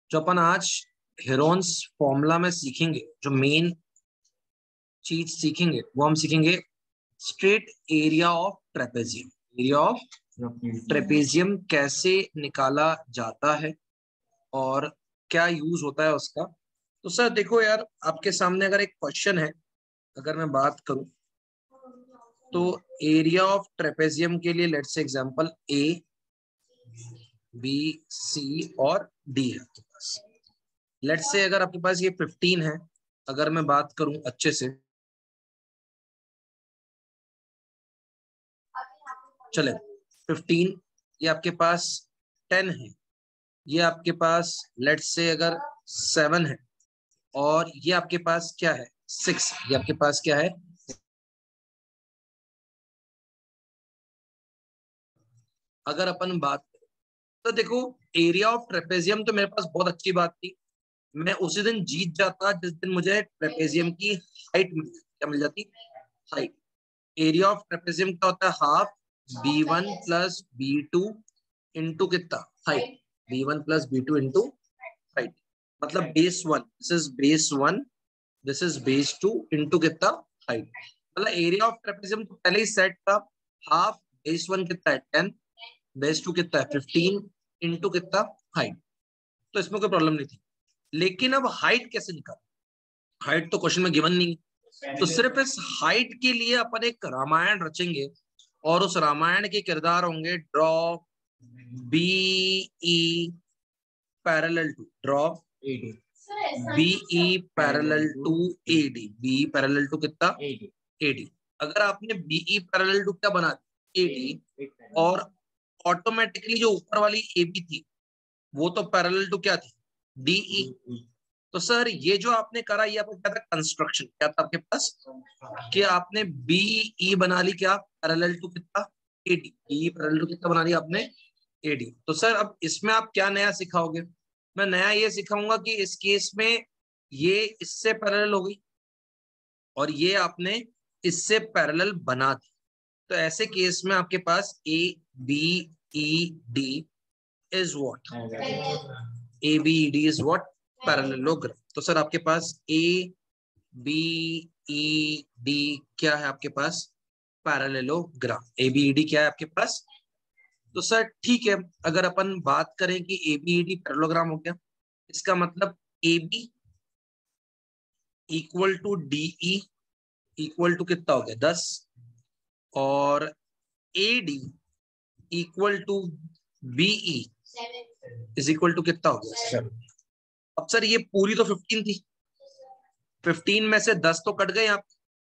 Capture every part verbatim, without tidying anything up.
जो अपन आज Heron's formula में सीखेंगे, जो मेन चीज सीखेंगे वो हम सीखेंगे straight area of trapezium. Area of trapezium कैसे निकाला जाता है और क्या यूज होता है उसका। तो सर देखो यार, आपके सामने अगर एक क्वेश्चन है, अगर मैं बात करूं तो एरिया ऑफ ट्रेपेजियम के लिए let's say example A B C और डी है आपके पास। लेट्स से अगर आपके पास ये फिफ्टीन है, अगर मैं बात करूं अच्छे से, चले फिफ्टीन, ये आपके पास टेन है, ये आपके पास लेट्स से अगर सेवन है, और ये आपके पास क्या है सिक्स, ये आपके पास क्या है। अगर अपन बात करें तो देखो एरिया ऑफ ट्रेपेजियम तो मेरे पास बहुत अच्छी बात थी, मैं उसी दिन जीत जाता जिस दिन मुझे ट्रेपेजियम की हाइट मिल जाती। क्या मिल जाती? हाइट। एरिया ऑफ ट्रेपेजियम क्या होता है? Half B one plus B two into कितना? Height. B one plus B two into height, मतलब base one, this is base one, this is base two into कितना? Height. मतलब area of trapezium तो पहले ही सेट था, half base one कितना है? टेन, बेस टू कितना है? फिफ्टीन इंटू कितना? हाइट। तो इसमें कोई प्रॉब्लम नहीं थी। लेकिन अब हाइट कैसे निकाल? हाइट तो क्वेश्चन में गिवन नहीं, तो सिर्फ इस हाइट के लिए अपन एक रामायण रचेंगे, और उस रामायण के किरदार होंगे draw B E parallel to, draw AD B E parallel to AD, B parallel to कितना? एडी। अगर आपने बीई पैरेलल टू क्या बना दी? एडी, और ऑटोमेटिकली जो ऊपर वाली एबी थी वो तो पैरेलल टू क्या थी? डीई। तो सर ये जो आपने करा, ये आपको क्या था? कंस्ट्रक्शन। क्या था आपके पास? कि आपने बीई बना ली क्या? पैरेलल टू कितना? एडी। बी पैरेलल टू कितना बना लिया आपने? एडी। तो सर अब इसमें आप क्या नया सिखाओगे? मैं नया ये सिखाऊंगा कि इस केस में ये इससे पैरेलल हो गई और ये आपने इससे पैरेलल बना दी, तो ऐसे केस में आपके पास A B E D is what? A B E D is what? Parallelogram. तो सर आपके पास ए बी ई डी क्या है आपके पास? Parallelogram. A B E D क्या है आपके पास? तो सर ठीक है, अगर अपन बात करें कि A B E D parallelogram हो गया, इसका मतलब A B equal to D E equal to कितना हो गया? दस, और A D equal to BE is equal to कितना हो गया? सेवन। अब सर ये पूरी तो फिफ्टीन थी, फिफ्टीन में से दस तो कट गए आप,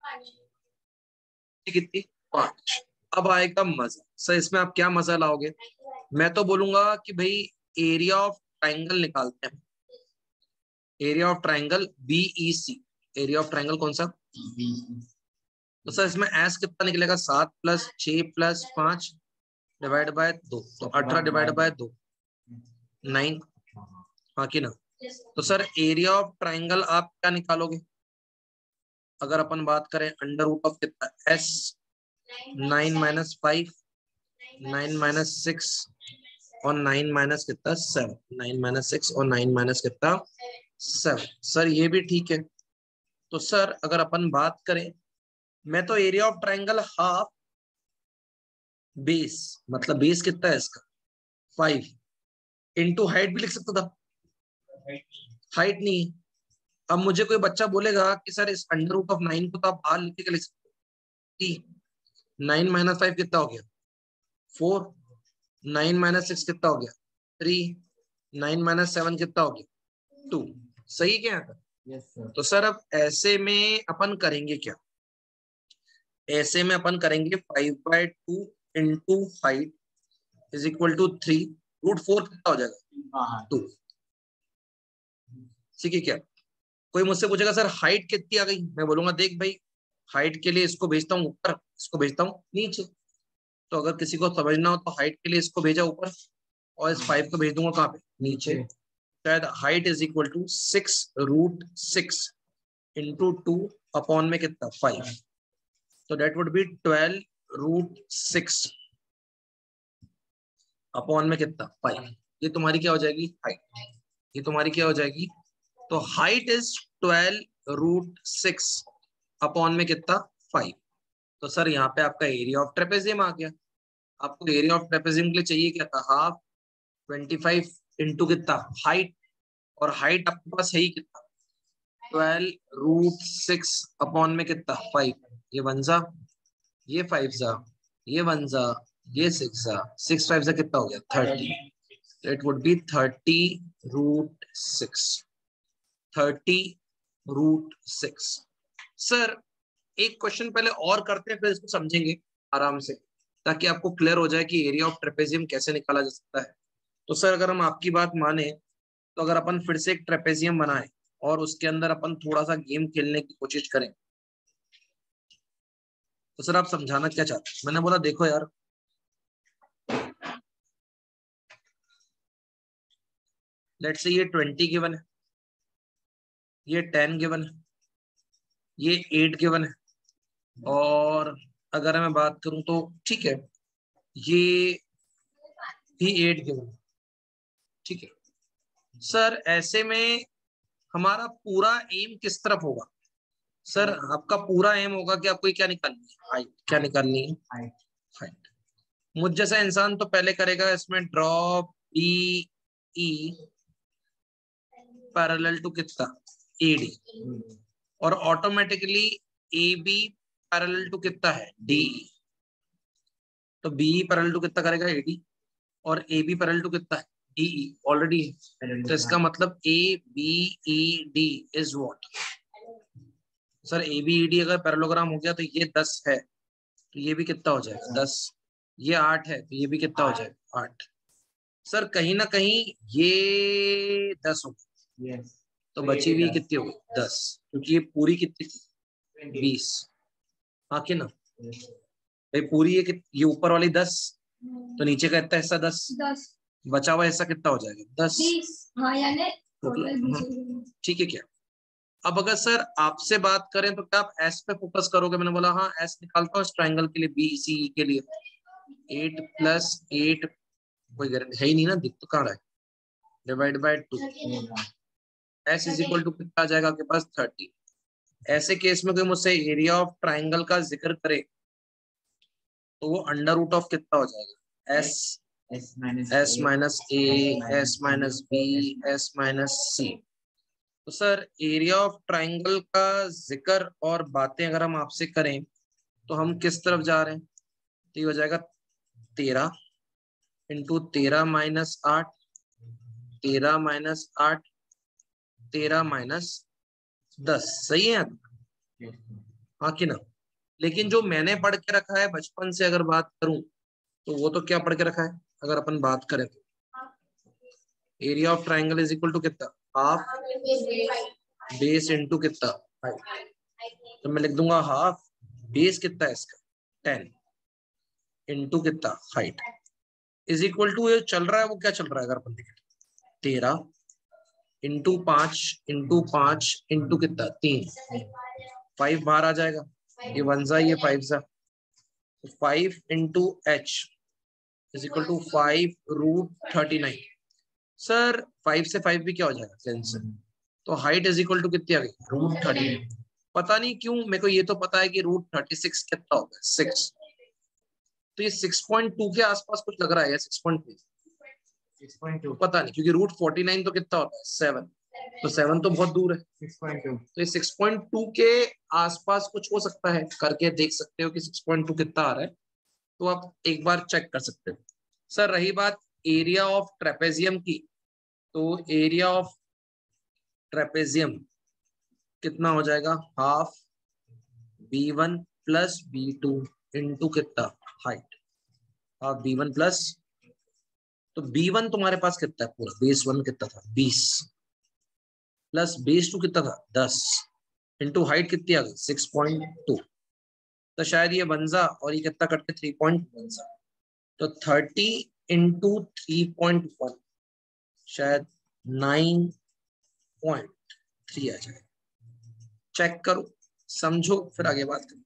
कितनी? पांच। अब आएगा मजा। सर इसमें आप क्या मजा लाओगे? मैं तो बोलूंगा कि भाई एरिया ऑफ ट्राइंगल निकालते हैं, area of triangle BEC. Area of triangle कौन सा? तो सर इसमें एस कितना निकलेगा? सात प्लस छह प्लस पांच डिवाइड बाय दो, तो अठारह डिवाइड बाय दो, नाइन। हाँ कि ना? तो सर एरिया ऑफ ट्राइंगल आप क्या निकालोगे? अगर अपन बात करें अंडर रूट ऑफ कितना? S, nine minus five, nine minus six और नाइन माइनस कितना? सेवन। नाइन माइनस सिक्स और नाइन माइनस कितना? सेवन। सर ये भी ठीक है। तो सर अगर अपन बात करें, मैं तो area of triangle half base, मतलब बेस कितना है इसका? फाइव, इंटू हाइट भी लिख सकता था, हाइट नहीं। अब मुझे कोई बच्चा बोलेगा कि सर इस अंडर रूट ऑफ नाइन को तो आप बाहर लिख के लिख सकते हो। नाइन माइनस फाइव कितना हो गया? फोर। नाइन माइनस सिक्स कितना हो गया? थ्री। नाइन माइनस सेवन कितना हो गया? टू। सही क्या है? yes, sir. तो सर अब ऐसे में अपन करेंगे क्या? ऐसे में अपन करेंगे five by two into height is equal to three, root four कितना हो जाएगा? टू। ठीक है क्या? कोई मुझसे पूछेगा सर हाइट कितनी आ गई, मैं बोलूंगा देख भाई हाइट के लिए इसको भेजता हूँ ऊपर, इसको भेजता हूँ नीचे। तो अगर किसी को समझना हो तो हाइट के लिए इसको भेजा ऊपर और इस फाइव को भेज दूंगा कहाँ पे? नीचे। शायद height is equal to six root six into two upon में कितना? फाइव। तो that would be twelve root six upon में कितना? फाइव। ये तुम्हारी क्या हो जाएगी? हाइट। ये तुम्हारी क्या हो जाएगी, तो height is twelve root six upon में कितना फाइव। तो सर यहाँ पे आपका एरिया ऑफ ट्रेपेजियम आ गया। आपको एरिया ऑफ ट्रेपेजियम के लिए चाहिए क्या था, हाफ ट्वेंटी फाइव इंटू कितना हाइट, और हाइट आपके पास है ही कितना ट्वेल्व रूट सिक्स अपॉन में कितना फाइव। ये वन जा, ये फाइव जा, ये वन जा, ये सिक्स जा, सिक्स फाइव जा कितना हो गया thirty. It would be thirty root six, thirty root six. Sir एक क्वेश्चन पहले और करते हैं, फिर इसको समझेंगे आराम से, ताकि आपको क्लियर हो जाए कि एरिया ऑफ ट्रेपेजियम कैसे निकाला जा सकता है। तो सर अगर हम आपकी बात माने, तो अगर अपन फिर से एक ट्रेपेजियम बनाए और उसके अंदर अपन थोड़ा सा गेम खेलने की कोशिश करें, तो सर आप समझाना क्या चाहते हैं। मैंने बोला देखो यार, लेट्स से ये ट्वेंटी गिवन है, ये टेन गिवन है, ये एट गिवन है, और अगर मैं बात करूं तो ठीक है, ये भी एट गिवन है, ठीक है। सर ऐसे में हमारा पूरा एम किस तरफ होगा। सर आपका पूरा एम होगा कि आपको क्या निकालनी है, हाइट। क्या निकालनी है, हाइट। मुझ जैसा इंसान तो पहले करेगा इसमें drop B E parallel to कितना एडी, और automatically A B parallel to कितना है डी। तो बी पैरेलल टू कितना करेगा एडी, और ए बी पैरेलल टू कितना है डीई ऑलरेडी है। तो इसका मतलब A B E D is what. Sir A B E D अगर पैरेललोग्राम हो गया तो ये दस है, तो ये भी कितना हो जाएगा दस। ये आठ है तो ये भी कितना हो जाएगा आठ। सर कहीं ना कहीं ये दस हो गया, तो बची हुई कितनी होगी दस, क्योंकि ये पूरी कितनी थी बीस। हाँ कि ना भाई, पूरी ये ये ऊपर वाली दस, तो नीचे का इतना हिस्सा दस, दस बचा हुआ हिस्सा कितना हो जाएगा दस। हाँ यानी ठीक है क्या। अब अगर सर आपसे बात करें तो क्या आप एस पे फोकस करोगे। मैंने बोला हाँ एस निकालता हूँ ट्राइंगल के लिए बी सी के लिए। एट प्लस एट कोई गारंटी है ही नहीं ना, दिख तो कहाँ रहा है, divide by two, S is equal to कितना आ जाएगा आपके पास थर्टी। ऐसे केस में कोई मुझसे एरिया ऑफ ट्राइंगल का जिक्र करे तो वो अंडर रूट ऑफ कितना हो जाएगा S, S minus A, S minus B, S minus C. तो सर एरिया ऑफ ट्राइंगल का जिक्र और बातें अगर हम आपसे करें तो हम किस तरफ जा रहे हैं, तो ये हो जाएगा तेरह इंटू तेरह माइनस आठ, तेरह माइनस आठ, तेरह माइनस दस। सही है हाँ कि ना। लेकिन जो मैंने पढ़ के रखा है बचपन से अगर बात करूं तो वो तो क्या पढ़ के रखा है, अगर अपन बात करें तो area of triangle is equal to कितना हाफ बेस इंटू कितना हाइट। तो मैं लिख दूंगा हाफ बेस कितना है इसका टेन इंटू कितना हाइट इज इक्वल टू, ये चल रहा है वो क्या चल रहा है अगर अपन देखें तेरह इंटू पांच इंटू पांच इंटू कितना तीन, फाइव बाहर आ जाएगा, ये वन जा ये फाइव जा, five into H is equal to five root thirty nine. Sir five से फाइव भी क्या हो जाएगा कैंसिल, तो हाइट इज इक्वल टू कितनी आ गई रूट थर्टी नाइन। पता नहीं क्यों मेरे को ये तो पता है कि रूट थर्टी सिक्स कितना होगा सिक्स, तो ये सिक्स पॉइंट टू के आसपास कुछ लग रहा है या six point two, six point two पता नहीं, क्योंकि रूट फोर्टी नाइन तो कितना होता है सेवन, तो सेवन तो बहुत दूर है, सिक्स पॉइंट टू, तो ये सिक्स पॉइंट टू के आसपास कुछ हो सकता है, करके देख सकते हो कि सिक्स पॉइंट टू कितना आ रहा है, तो आप एक बार चेक कर सकते हो। सर रही बात एरिया ऑफ ट्रेपेजियम की, तो एरिया ऑफ ट्रेपेजियम कितना हो जाएगा half B one plus B two into कितना height, half B one plus, तो बी वन तुम्हारे पास कितना है पूरा बेस वन कितना था बीस, प्लस बेस टू कितना था दस, इंटू हाइट कितनी आ गई सिक्स पॉइंट टू, तो शायद ये बन जा और ये कितना करके थ्री पॉइंट वन जा, तो thirty into three point one शायद नाइन पॉइंट थ्री आ जाए। चेक करो समझो फिर आगे बात करो।